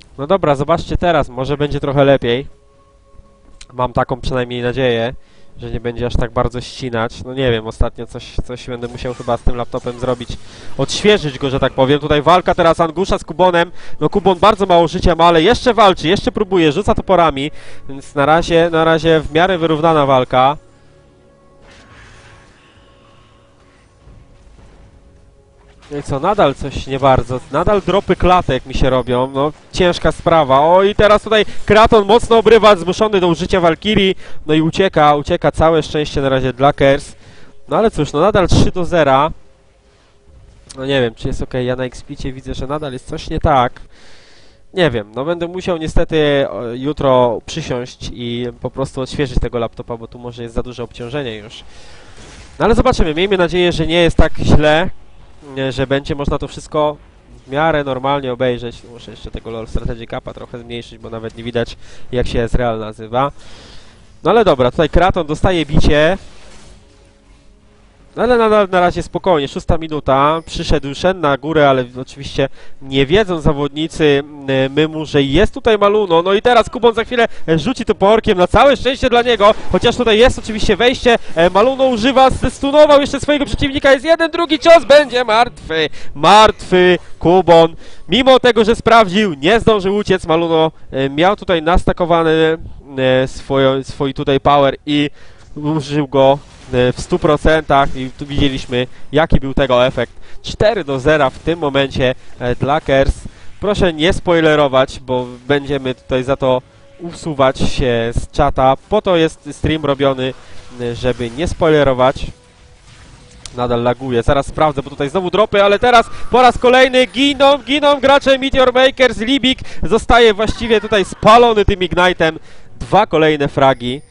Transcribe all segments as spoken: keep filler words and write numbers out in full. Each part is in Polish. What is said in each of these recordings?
No dobra, zobaczcie teraz, może będzie trochę lepiej. Mam taką przynajmniej nadzieję, że nie będzie aż tak bardzo ścinać. No nie wiem, ostatnio coś, coś będę musiał chyba z tym laptopem zrobić. Odświeżyć go, że tak powiem. Tutaj walka teraz Angusza z Kubonem. No Kubon bardzo mało życia ma, ale jeszcze walczy, jeszcze próbuje, rzuca toporami. Więc na razie, na razie w miarę wyrównana walka. No i co, nadal coś nie bardzo, nadal dropy klatek mi się robią, no ciężka sprawa. O i teraz tutaj Kraton mocno obrywa, zmuszony do użycia Valkyrii, no i ucieka, ucieka, całe szczęście na razie dla Kers. No ale cóż, no nadal trzy do zera. No nie wiem, czy jest ok, ja na Explicie widzę, że nadal jest coś nie tak. Nie wiem, no będę musiał niestety jutro przysiąść i po prostu odświeżyć tego laptopa, bo tu może jest za duże obciążenie już. No ale zobaczymy, miejmy nadzieję, że nie jest tak źle, że będzie można to wszystko w miarę normalnie obejrzeć. Muszę jeszcze tego LoL Strategy Cupa trochę zmniejszyć, bo nawet nie widać, jak się Ezreal nazywa. No ale dobra, tutaj Kraton dostaje bicie. No ale nadal na razie spokojnie, szósta minuta, przyszedł Shen na górę, ale oczywiście nie wiedzą zawodnicy Mymu, że jest tutaj Maluno. No i teraz Kubon za chwilę rzuci toporkiem, na całe szczęście dla niego, chociaż tutaj jest oczywiście wejście. Maluno używa, zestunował jeszcze swojego przeciwnika, jest jeden, drugi cios, będzie martwy, martwy Kubon. Mimo tego, że sprawdził, nie zdążył uciec, Maluno miał tutaj nastakowany swój, swój tutaj power i użył go w stu procentach i tu widzieliśmy, jaki był tego efekt. cztery do zera w tym momencie dla Kers. Proszę nie spoilerować, bo będziemy tutaj za to usuwać się z czata. Po to jest stream robiony, żeby nie spoilerować. Nadal laguje, zaraz sprawdzę, bo tutaj znowu dropy, ale teraz po raz kolejny giną, giną gracze Meteor Makers. Libik zostaje właściwie tutaj spalony tym Ignite'em. Dwa kolejne fragi.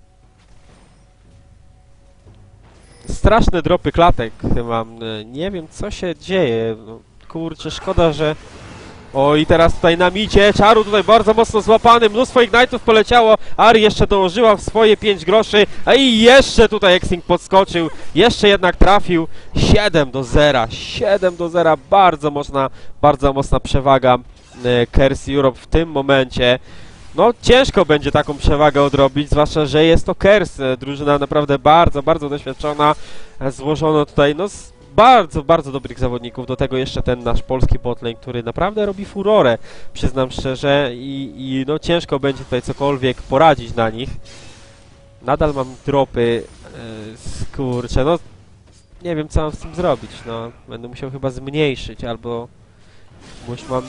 Straszne dropy klatek mam, nie wiem co się dzieje, no, kurczę, szkoda, że... O i teraz tutaj na micie, Czaru tutaj bardzo mocno złapany, mnóstwo ignite'ów poleciało, Ari jeszcze dołożyła w swoje pięć groszy, a i jeszcze tutaj Exing podskoczył, jeszcze jednak trafił, siedem do zera, siedem do zera, bardzo mocna, bardzo mocna przewaga e, Kers Europe w tym momencie. No ciężko będzie taką przewagę odrobić, zwłaszcza, że jest to Kers, drużyna naprawdę bardzo, bardzo doświadczona. Złożono tutaj no z bardzo, bardzo dobrych zawodników, do tego jeszcze ten nasz polski botlane, który naprawdę robi furorę, przyznam szczerze, i, i no ciężko będzie tutaj cokolwiek poradzić na nich. Nadal mam dropy, yy, kurczę, no nie wiem co mam z tym zrobić, no będę musiał chyba zmniejszyć, albo już mam...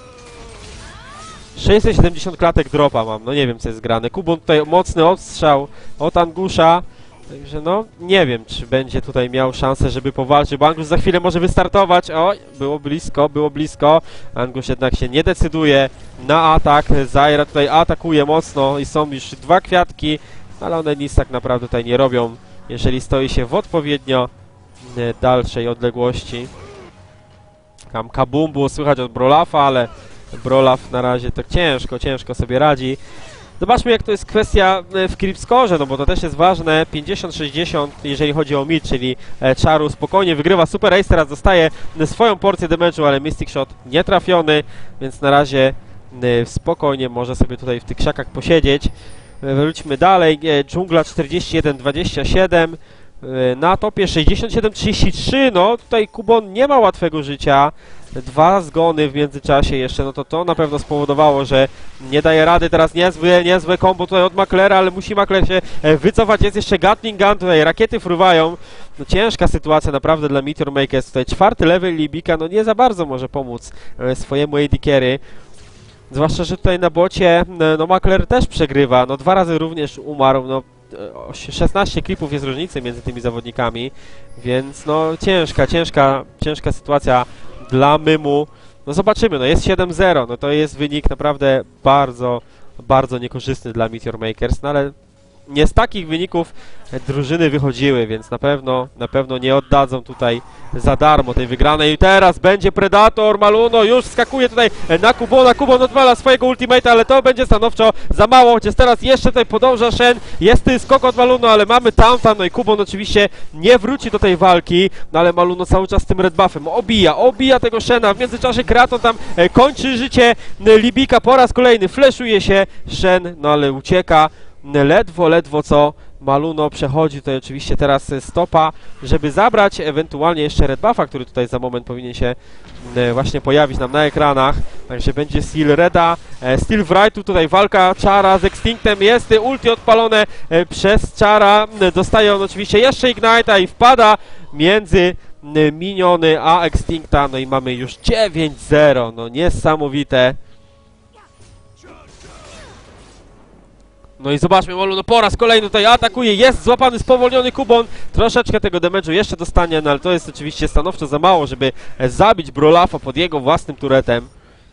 sześćset siedemdziesiąt klatek dropa mam, no nie wiem co jest grane. Kubon tutaj mocny odstrzał od Angusza, także no nie wiem czy będzie tutaj miał szansę, żeby powalczył, bo Angusz za chwilę może wystartować. O, było blisko, było blisko. Angusz jednak się nie decyduje na atak. Zaira tutaj atakuje mocno i są już dwa kwiatki, ale one nic tak naprawdę tutaj nie robią, jeżeli stoi się w odpowiednio dalszej odległości. Tam kabum było słychać od Brolafa, ale Brolaf na razie tak ciężko, ciężko sobie radzi. Zobaczmy jak to jest kwestia w Creepscore, no bo to też jest ważne. pięćdziesiąt sześćdziesiąt jeżeli chodzi o mid, czyli Czaru spokojnie wygrywa. Super Ace teraz dostaje swoją porcję damage'u, ale Mystic Shot nie trafiony, więc na razie spokojnie może sobie tutaj w tych krzakach posiedzieć. Wróćmy dalej. Dżungla czterdzieści jeden dwadzieścia siedem. Na topie sześćdziesiąt siedem trzydzieści trzy, no tutaj Kubon nie ma łatwego życia. Dwa zgony w międzyczasie jeszcze, no to to na pewno spowodowało, że nie daje rady. Teraz niezłe, niezłe combo tutaj od Maclera, ale musi Macler się wycofać. Jest jeszcze Gatling Gun, tutaj rakiety fruwają. No ciężka sytuacja naprawdę dla Meteor Makers. Tutaj czwarty level Libika, no nie za bardzo może pomóc swojemu A D carry. Zwłaszcza, że tutaj na bocie, no Macler też przegrywa, no dwa razy również umarł, no szesnaście klipów jest różnicy między tymi zawodnikami, więc no ciężka, ciężka, ciężka sytuacja dla Mymu. No zobaczymy, no jest siedem zero, no to jest wynik naprawdę bardzo, bardzo niekorzystny dla Meteor Makers, no ale nie z takich wyników drużyny wychodziły, więc na pewno, na pewno nie oddadzą tutaj za darmo tej wygranej. I teraz będzie Predator, Maluno już skakuje tutaj na Kubona, Kubon odwala swojego ultimate'a, ale to będzie stanowczo za mało, chociaż teraz jeszcze tutaj podąża Shen, jest skok od Maluno, ale mamy Taunta, no i Kubon oczywiście nie wróci do tej walki, no ale Maluno cały czas z tym red buffem obija, obija tego Shena, w międzyczasie Kraton tam e, kończy życie Libika po raz kolejny, fleszuje się Shen, no ale ucieka, ledwo, ledwo co Maluno przechodzi tutaj oczywiście teraz stopa, żeby zabrać ewentualnie jeszcze red buffa, który tutaj za moment powinien się właśnie pojawić nam na ekranach. Także będzie Steel Reda, Steel Wrightu, tutaj walka Chara z Extinctem, jest ulti odpalone przez Chara, dostaje on oczywiście jeszcze Ignite'a i wpada między miniony a Extincta, no i mamy już dziewięć zero, no niesamowite. No i zobaczmy, Maluno po raz kolejny tutaj atakuje, jest złapany spowolniony Kubon, troszeczkę tego damage'u jeszcze dostanie, no ale to jest oczywiście stanowczo za mało, żeby zabić Brolafa pod jego własnym turetem.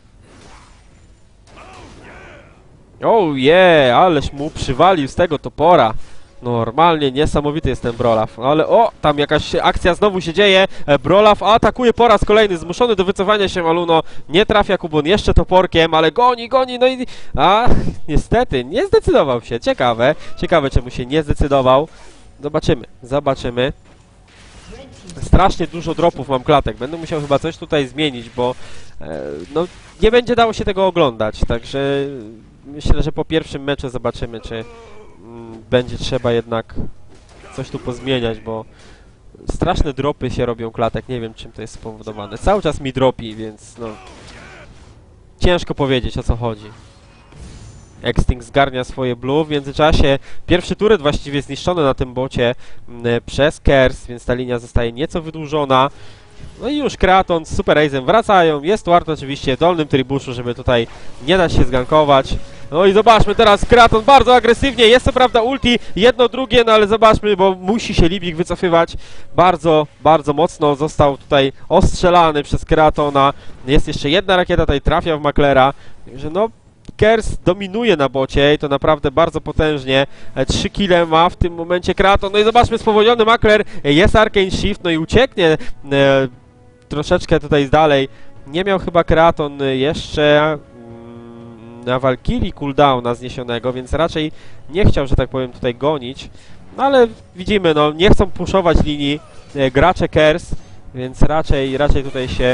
Oh yeah, ależ mu przywalił z tego topora. Normalnie niesamowity jest ten Brolaf, ale o, tam jakaś akcja znowu się dzieje, Brolaf atakuje po raz kolejny, zmuszony do wycofania się Maluno, nie trafia Kubon jeszcze toporkiem, ale goni, goni, no i... A, niestety, nie zdecydował się, ciekawe, ciekawe czemu się nie zdecydował, zobaczymy, zobaczymy. Strasznie dużo dropów mam klatek, będę musiał chyba coś tutaj zmienić, bo e, no, nie będzie dało się tego oglądać, także myślę, że po pierwszym meczu zobaczymy, czy będzie trzeba jednak coś tu pozmieniać, bo straszne dropy się robią klatek, nie wiem czym to jest spowodowane. Cały czas mi dropi, więc no ciężko powiedzieć o co chodzi. Extinct zgarnia swoje blue, w międzyczasie pierwszy turret właściwie zniszczony na tym bocie m, przez Kers, więc ta linia zostaje nieco wydłużona. No i już Kraton z Super Ace'em wracają, jest Ward oczywiście w dolnym tribuszu, żeby tutaj nie dać się zgankować. No i zobaczmy teraz, Kraton bardzo agresywnie, jest co prawda ulti, jedno, drugie, no ale zobaczmy, bo musi się Libik wycofywać. Bardzo, bardzo mocno został tutaj ostrzelany przez Kratona. Jest jeszcze jedna rakieta, tutaj trafia w Maklera. Także no, Kers dominuje na bocie i to naprawdę bardzo potężnie. Trzy kile ma w tym momencie Kraton. No i zobaczmy, spowolniony Makler, jest Arcane Shift, no i ucieknie e, troszeczkę tutaj dalej. Nie miał chyba Kraton jeszcze na Valkyrii cooldowna zniesionego, więc raczej nie chciał, że tak powiem, tutaj gonić. No ale widzimy, no nie chcą puszować linii e, gracze Kers, więc raczej, raczej tutaj się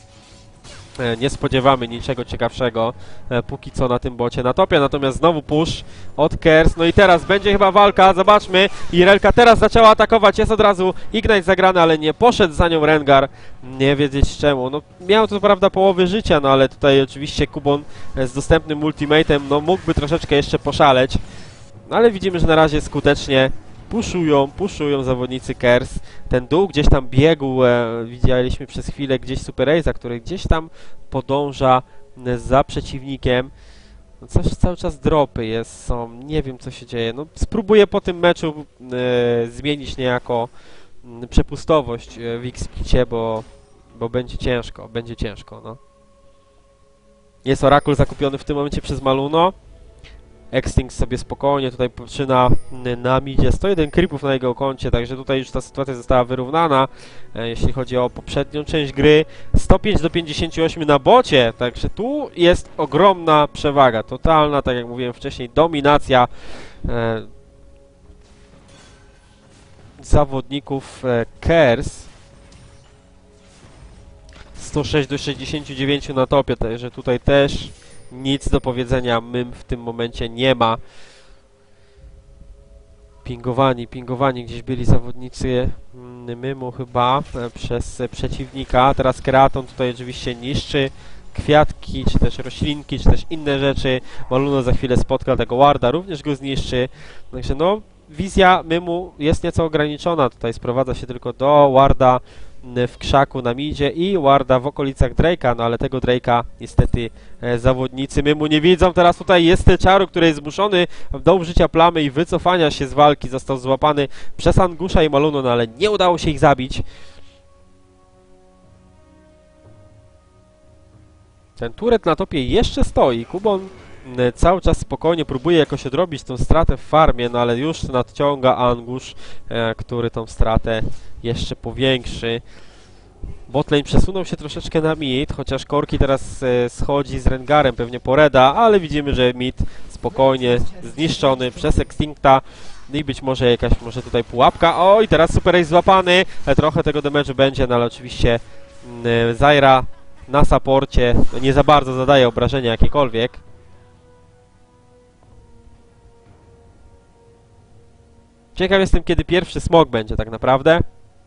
e, nie spodziewamy niczego ciekawszego e, póki co na tym bocie na topie. Natomiast znowu push od Kers. No i teraz będzie chyba walka, zobaczmy. Irelka teraz zaczęła atakować, jest od razu Ignite zagrany, ale nie poszedł za nią Rengar. Nie wiedzieć czemu. No miał to prawda połowy życia, no ale tutaj oczywiście Kubon z dostępnym ultimatem, no mógłby troszeczkę jeszcze poszaleć. No ale widzimy, że na razie skutecznie puszują, puszują zawodnicy Kers. Ten dół gdzieś tam biegł, e, widzieliśmy przez chwilę gdzieś Super Ace'a, który gdzieś tam podąża e, za przeciwnikiem. No coś cały czas dropy jest, są, nie wiem co się dzieje. No spróbuję po tym meczu e, zmienić niejako m, przepustowość e, w X-Picie, bo, bo będzie ciężko, będzie ciężko, no. Jest Oracle zakupiony w tym momencie przez Maluno. Extinct sobie spokojnie tutaj poczyna na midzie, sto jeden creepów na jego koncie, także tutaj już ta sytuacja została wyrównana, e, jeśli chodzi o poprzednią część gry. sto pięć do pięćdziesięciu ośmiu na bocie, także tu jest ogromna przewaga, totalna, tak jak mówiłem wcześniej, dominacja e, zawodników e, Kers. sto sześć do sześćdziesięciu dziewięciu na topie, także tutaj też nic do powiedzenia Mym w tym momencie nie ma. Pingowani, pingowani gdzieś byli zawodnicy Mymu chyba e, przez e, przeciwnika. Teraz Kraton tutaj oczywiście niszczy kwiatki, czy też roślinki, czy też inne rzeczy. Maluno za chwilę spotka tego Warda, również go zniszczy. Także no, wizja Mymu jest nieco ograniczona. Tutaj sprowadza się tylko do Warda w krzaku na midzie i Warda w okolicach Drake'a, no ale tego Drake'a niestety e, zawodnicy Mymu nie widzą. Teraz tutaj jest Czaru, który jest zmuszony do użycia plamy i wycofania się z walki. Został złapany przez Angusza i Maluno, no ale nie udało się ich zabić. Ten turet na topie jeszcze stoi. Kubon cały czas spokojnie próbuje jakoś odrobić tą stratę w farmie, no ale już nadciąga Angusz, e, który tą stratę jeszcze powiększy. Botlane przesunął się troszeczkę na mid, chociaż Korki teraz e, schodzi z Rengarem pewnie po Reda, ale widzimy, że mid spokojnie zniszczony przez Extincta. I być może jakaś może tutaj pułapka. O, i teraz Super Ace złapany. E, trochę tego damage'u będzie, no ale oczywiście e, Zyra na saporcie no, nie za bardzo zadaje obrażenia jakiekolwiek. Ciekaw jestem, kiedy pierwszy smok będzie tak naprawdę.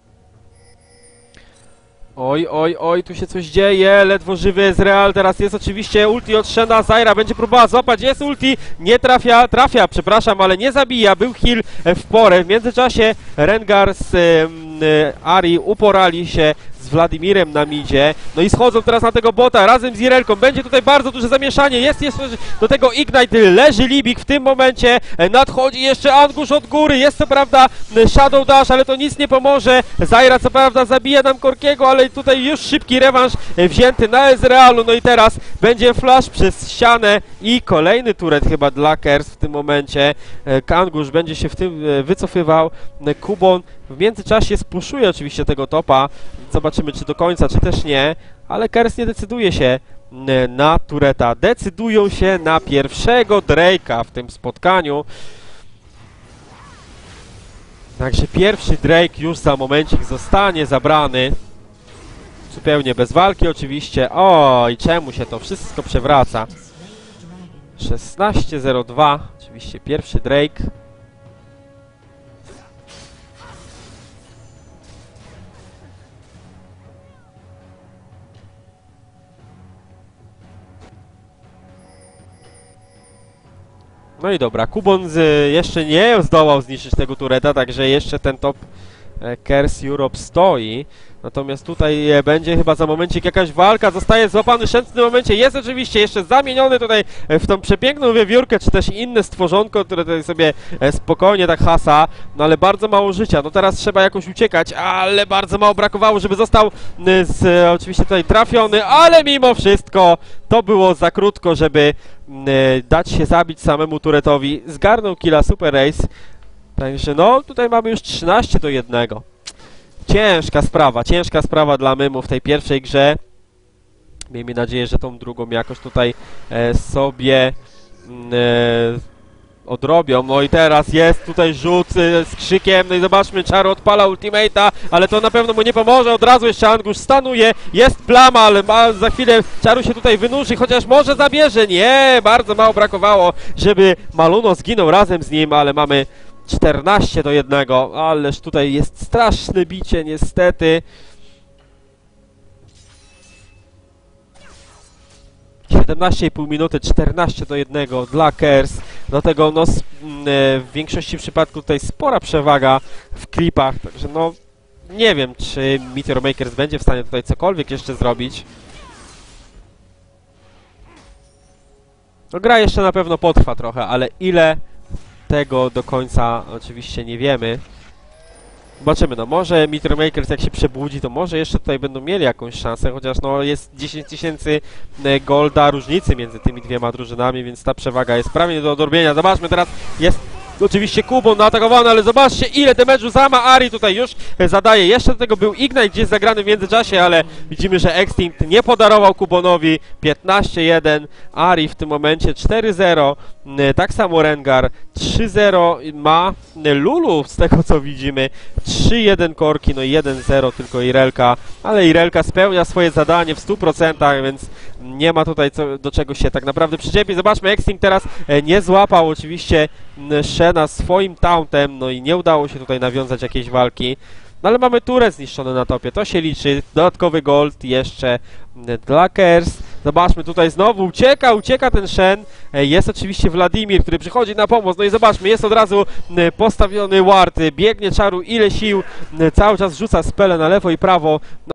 Oj, oj, oj, tu się coś dzieje, ledwo żywy Ezreal, teraz jest oczywiście ulti od Shena, Zyra będzie próbowała złapać, jest ulti, nie trafia, trafia, przepraszam, ale nie zabija, był heal w porę. W międzyczasie Rengar z y, Ari uporali się z Władimirem na midzie, no i schodzą teraz na tego bota razem z Irelką, będzie tutaj bardzo duże zamieszanie, jest jeszcze do tego Ignite, leży Libik w tym momencie, nadchodzi jeszcze Angusz od góry, jest co prawda Shadow Dash, ale to nic nie pomoże, Zyra co prawda zabija nam Korkiego, ale tutaj już szybki rewanż wzięty na Ezrealu, no i teraz będzie flash przez ścianę i kolejny turret chyba dla Kers w tym momencie, Angusz będzie się w tym wycofywał, Kubon w międzyczasie spuszuje oczywiście tego topa, zobaczymy czy do końca, czy też nie, ale Kers nie decyduje się na tureta, decydują się na pierwszego Drake'a w tym spotkaniu. Także pierwszy Drake już za momencik zostanie zabrany, zupełnie bez walki oczywiście. Oj, czemu się to wszystko przewraca? szesnaście zero dwa, oczywiście pierwszy Drake. No i dobra, Kubon z, jeszcze nie zdołał zniszczyć tego tureta, także jeszcze ten top e, Kers Europe stoi. Natomiast tutaj e, będzie chyba za momencik jakaś walka, zostaje złapany Shen w tym momencie, jest oczywiście jeszcze zamieniony tutaj e, w tą przepiękną wiewiórkę, czy też inne stworzonko, które tutaj sobie e, spokojnie tak hasa, no ale bardzo mało życia, no teraz trzeba jakoś uciekać, ale bardzo mało brakowało, żeby został e, z, e, oczywiście tutaj trafiony, ale mimo wszystko to było za krótko, żeby e, dać się zabić samemu turetowi, zgarnął killa Super Ace, także no tutaj mamy już trzynaście do jednego. Ciężka sprawa, ciężka sprawa dla Mymu w tej pierwszej grze. Miejmy nadzieję, że tą drugą jakoś tutaj e, sobie e, odrobią. No i teraz jest tutaj rzut e, z krzykiem, no i zobaczmy, Czaru odpala ultimate'a, ale to na pewno mu nie pomoże. Od razu jeszcze Angusz stanuje, jest plama, ale ma, za chwilę Czaru się tutaj wynurzy, chociaż może zabierze. Nie, bardzo mało brakowało, żeby Maluno zginął razem z nim, ale mamy czternaście do jednego, ależ tutaj jest straszne bicie niestety. siedemnaście i pół minuty, czternaście do jednego dla Kers. Do tego no, w większości przypadków tutaj spora przewaga w klipach, także no nie wiem, czy Meteor Makers będzie w stanie tutaj cokolwiek jeszcze zrobić. No gra jeszcze na pewno potrwa trochę, ale ile tego do końca oczywiście nie wiemy. Zobaczymy, no może Meteor Makers jak się przebudzi, to może jeszcze tutaj będą mieli jakąś szansę, chociaż no jest dziesięć tysięcy golda różnicy między tymi dwiema drużynami, więc ta przewaga jest prawie nie do odrobienia. Zobaczmy, teraz jest oczywiście Kubon atakowany, ale zobaczcie ile damage'u sama Ari tutaj już zadaje. Jeszcze do tego był Ignite gdzieś zagrany w międzyczasie, ale widzimy, że Extinct nie podarował Kubonowi. Piętnaście jeden, Ari w tym momencie cztery zero, tak samo Rengar trzy zero ma Lulu z tego co widzimy, trzy jeden Korki, no i jeden zero tylko Irelka, ale Irelka spełnia swoje zadanie w stu procentach, więc nie ma tutaj co, do czego się tak naprawdę przyczepić. Zobaczmy, Extinct teraz nie złapał oczywiście Shena swoim tauntem, no i nie udało się tutaj nawiązać jakiejś walki. No ale mamy turret zniszczony na topie, to się liczy. Dodatkowy gold jeszcze dla Kers. Zobaczmy, tutaj znowu ucieka, ucieka ten Shen. Jest oczywiście Wladimir, który przychodzi na pomoc. No i zobaczmy, jest od razu postawiony ward. Biegnie Czaru ile sił, cały czas rzuca spele na lewo i prawo.